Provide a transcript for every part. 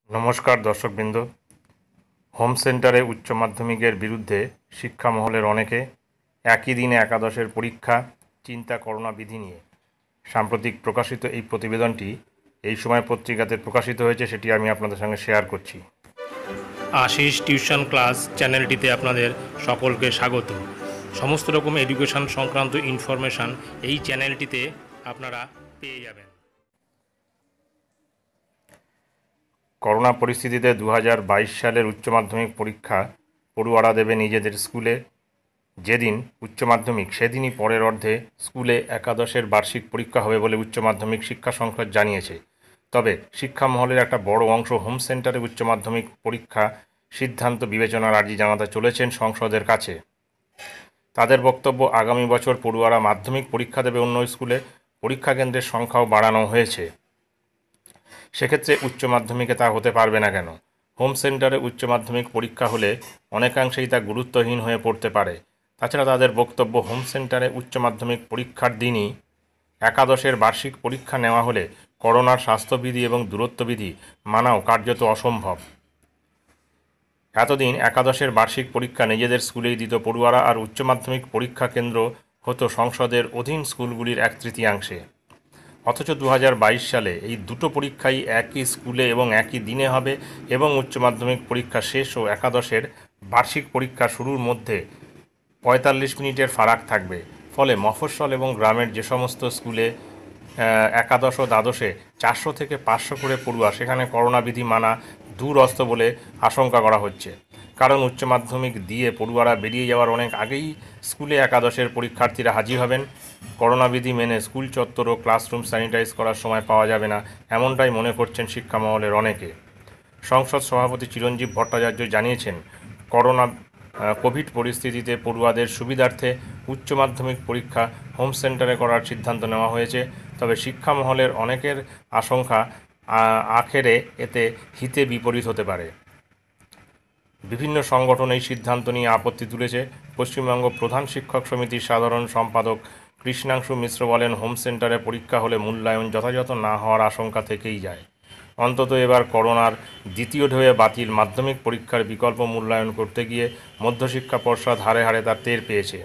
নমস্কার দর্শকবৃন্দ। হোম সেন্টারে উচ্চ মাধ্যমিকের বিরুদ্ধে শিক্ষা মহলের অনেকে একই দিনে একাদশের পরীক্ষা চিন্তা করোনা বিধি নিয়ে সাম্প্রতিক প্রকাশিত এই প্রতিবেদনটি এই সময় পত্রিকাতে প্রকাশিত হয়েছে, সেটি আমি আপনাদের সঙ্গে শেয়ার করছি। আশিস টিউশন ক্লাস চ্যানেলটিতে আপনাদের সকলকে স্বাগত। সমস্ত রকম এডুকেশন সংক্রান্ত ইনফরমেশান এই চ্যানেলটিতে আপনারা পেয়ে যাবেন। করোনা পরিস্থিতিতে 2022 সালের উচ্চ মাধ্যমিক পরীক্ষা পড়ুয়ারা দেবে নিজেদের স্কুলে। যেদিন উচ্চ মাধ্যমিক সেদিনই পরের অর্ধে স্কুলে একাদশের বার্ষিক পরীক্ষা হবে বলে উচ্চ মাধ্যমিক শিক্ষা সংসদ জানিয়েছে। তবে শিক্ষা মহলের একটা বড় অংশ হোম সেন্টারে উচ্চ মাধ্যমিক পরীক্ষা সিদ্ধান্ত বিবেচনার আর্জি জানাতে চলেছেন সংসদের কাছে। তাদের বক্তব্য, আগামী বছর পড়ুয়ারা মাধ্যমিক পরীক্ষা দেবে অন্য স্কুলে, পরীক্ষা কেন্দ্রের সংখ্যাও বাড়ানো হয়েছে। সেক্ষেত্রে উচ্চ মাধ্যমিকে তা হতে পারবে না কেন? হোম সেন্টারে উচ্চ মাধ্যমিক পরীক্ষা হলে অনেকাংশেই তা গুরুত্বহীন হয়ে পড়তে পারে। তাছাড়া তাদের বক্তব্য, হোম সেন্টারে উচ্চ মাধ্যমিক পরীক্ষার দিনই একাদশের বার্ষিক পরীক্ষা নেওয়া হলে করোনার স্বাস্থ্যবিধি এবং দূরত্ববিধি মানাও কার্যত অসম্ভব। এতদিন একাদশের বার্ষিক পরীক্ষা নিজেদের স্কুলেই দিত পড়ুয়ারা, আর উচ্চ মাধ্যমিক পরীক্ষা কেন্দ্র হতো সংসদের অধীন স্কুলগুলির 1/3। অথচ 2022 সালে এই দুটো পরীক্ষাই একই স্কুলে এবং একই দিনে হবে এবং উচ্চ মাধ্যমিক পরীক্ষা শেষ ও একাদশের বার্ষিক পরীক্ষা শুরুর মধ্যে 45 মিনিটের ফারাক থাকবে। ফলে মফস্বল এবং গ্রামের যে সমস্ত স্কুলে একাদশ ও দ্বাদশে 400 থেকে 500 করে পড়ুয়া, সেখানে করোনা বিধি মানা দূরস্থ বলে আশঙ্কা করা হচ্ছে। কারণ উচ্চ মাধ্যমিক দিয়ে পড়ুয়ারা বেরিয়ে যাওয়ার অনেক আগেই স্কুলে একাদশের পরীক্ষার্থীরা হাজির হবেন। করোনা বিধি মেনে স্কুল চত্বর ও ক্লাসরুম স্যানিটাইজ করার সময় পাওয়া যাবে না, এমনটাই মনে করছেন শিক্ষা মহলের অনেকে। সংসদ সভাপতি চিরঞ্জীব ভট্টাচার্য জানিয়েছেন, কোভিড পরিস্থিতিতে পড়ুয়াদের সুবিধার্থে উচ্চ মাধ্যমিক পরীক্ষা হোম সেন্টারে করার সিদ্ধান্ত নেওয়া হয়েছে। তবে শিক্ষা মহলের অনেকের আশঙ্কা, আখেরে এতে হিতে বিপরীত হতে পারে। বিভিন্ন সংগঠন এই সিদ্ধান্ত নিয়ে আপত্তি তুলেছে। পশ্চিমবঙ্গ প্রধান শিক্ষক সমিতির সাধারণ সম্পাদক কৃষ্ণাংশু মিশ্র বলেন, হোম সেন্টারে পরীক্ষা হলে মূল্যায়ন যথাযথ না হওয়ার আশঙ্কা থেকেই যায়। অন্তত এবার করোনার দ্বিতীয় ঢেউয়ে বাতিল মাধ্যমিক পরীক্ষার বিকল্প মূল্যায়ন করতে গিয়ে মধ্যশিক্ষা পর্ষদ হাড়ে হাড়ে তার টের পেয়েছে।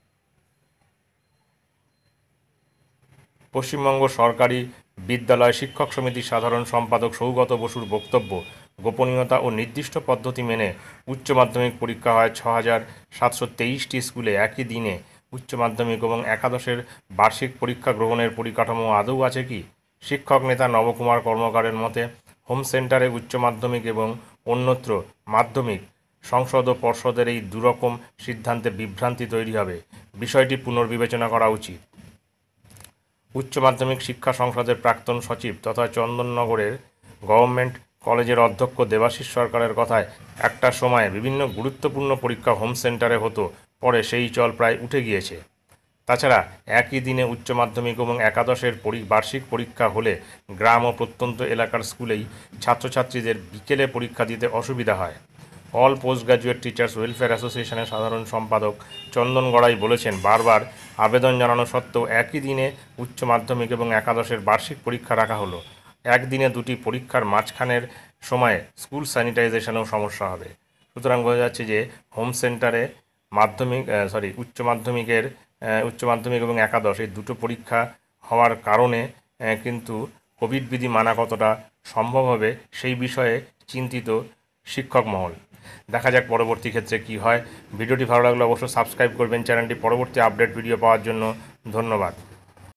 পশ্চিমবঙ্গ সরকারি বিদ্যালয় শিক্ষক সমিতির সাধারণ সম্পাদক সৌগত বসুর বক্তব্য, গোপনীয়তা ও নির্দিষ্ট পদ্ধতি মেনে উচ্চ মাধ্যমিক পরীক্ষা হয় 6723টি স্কুলে একই দিনে। উচ্চ মাধ্যমিক এবং একাদশের বার্ষিক পরীক্ষা গ্রহণের পরিকাঠামো আদৌ আছে কি? শিক্ষক নেতা নবকুমার কর্মকারের মতে, হোম সেন্টারে উচ্চ মাধ্যমিক এবং অন্যত্র মাধ্যমিক সংসদ ও পর্ষদের এই দুরকম সিদ্ধান্তে বিভ্রান্তি তৈরি হবে। বিষয়টি পুনর্বিবেচনা করা উচিত। উচ্চ মাধ্যমিক শিক্ষা সংসদের প্রাক্তন সচিব তথা চন্দননগরের গভর্নমেন্ট কলেজের অধ্যক্ষ দেবাশিস সরকারের কথায়, একটা সময়ে বিভিন্ন গুরুত্বপূর্ণ পরীক্ষা হোম সেন্টারে হতো, পরে সেই চল প্রায় উঠে গিয়েছে। তাছাড়া একই দিনে উচ্চ মাধ্যমিক এবং একাদশের বার্ষিক পরীক্ষা হলে গ্রাম ও প্রত্যন্ত এলাকার স্কুলেই ছাত্রছাত্রীদের বিকেলে পরীক্ষা দিতে অসুবিধা হয়। All post graduate teachers welfare অ্যাসোসিয়েশনের সাধারণ সম্পাদক চন্দন গড়াই বলেছেন, বারবার আবেদন জানানো সত্ত্বেও একই দিনে উচ্চ মাধ্যমিক এবং একাদশের বার্ষিক পরীক্ষা রাখা হলো। একদিনে দুটি পরীক্ষার মাঝখানের সময়ে স্কুল স্যানিটাইজেশনেও সমস্যা হবে। সুতরাং বোঝা যাচ্ছে যে হোম সেন্টারে উচ্চ মাধ্যমিক এবং একাদশ এই দুটো পরীক্ষা হওয়ার কারণে কিন্তু কোভিড বিধি মানা কতটা সম্ভব হবে সেই বিষয়ে চিন্তিত শিক্ষক মহল। দেখা যাক পরবর্তী ক্ষেত্রে কি হয়। ভিডিওটি ভালো লাগলে অবশ্যই সাবস্ক্রাইব করবেন চ্যানেলটি। পরবর্তী আপডেট ভিডিও পাওয়ার জন্য ধন্যবাদ।